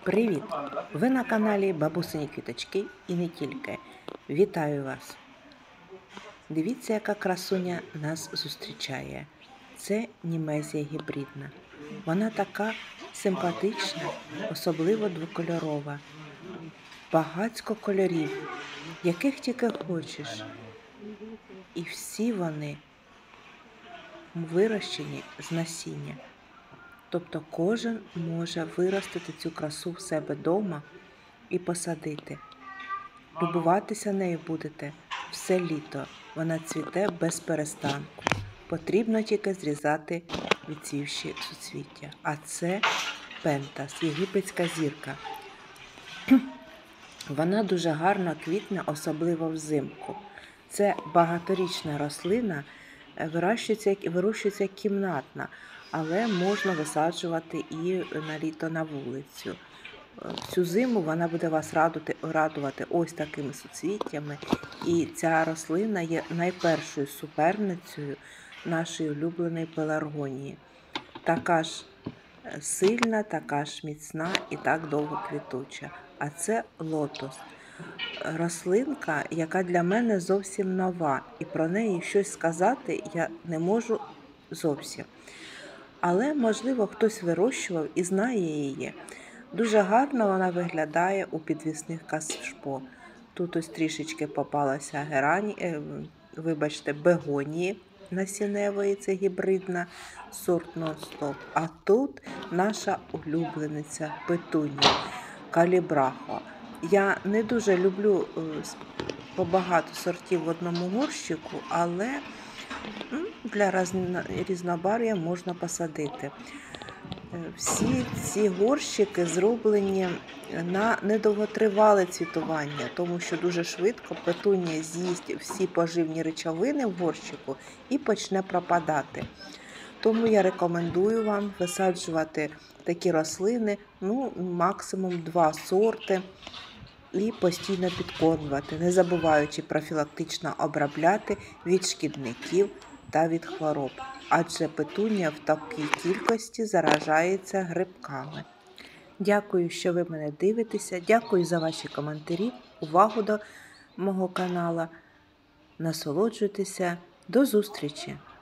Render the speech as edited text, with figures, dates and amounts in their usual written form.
Привіт! Ви на каналі Бабусині Квіточки і не тільки. Вітаю вас! Дивіться, яка красуня нас зустрічає. Це німезія гібридна. Вона така симпатична, особливо двокольорова. Багацько кольорів, яких тільки хочеш. І всі вони вирощені з насіння. Тобто кожен може виростити цю красу в себе вдома і посадити. Любуватися нею будете все літо. Вона цвіте без перестанку. Потрібно тільки зрізати відцвівші суцвіття. А це пентас, єгипетська зірка. Вона дуже гарно квітне, особливо взимку. Це багаторічна рослина, вирощується кімнатна, але можна висаджувати і на літо на вулицю. Цю зиму вона буде вас радувати ось такими суцвіттями. І ця рослина є найпершою суперницею нашої улюбленої пеларгонії. Така ж сильна, така ж міцна і так довго квітуча. А це лотос. Рослинка, яка для мене зовсім нова. І про неї щось сказати я не можу зовсім. Але, можливо, хтось вирощував і знає її. Дуже гарно вона виглядає у підвісних кашпо. Тут ось трішечки попалася бегонії насінневої, це гібридна, сорт нон-стоп. А тут наша улюблениця петунія, калібрахо. Я не дуже люблю побагато сортів в одному горщику, але для різнобар'я можна посадити. Всі ці горщики зроблені на недовготривале цвітування, тому що дуже швидко петунія з'їсть всі поживні речовини в горщику і почне пропадати. Тому я рекомендую вам висаджувати такі рослини, максимум 2 сорти, і постійно підкормлювати, не забуваючи профілактично обробляти від шкідників та від хвороб. Адже петунія в такій кількості заражається грибками. Дякую, що ви мене дивитеся. Дякую за ваші коментарі, увагу до мого каналу. Насолоджуйтеся. До зустрічі!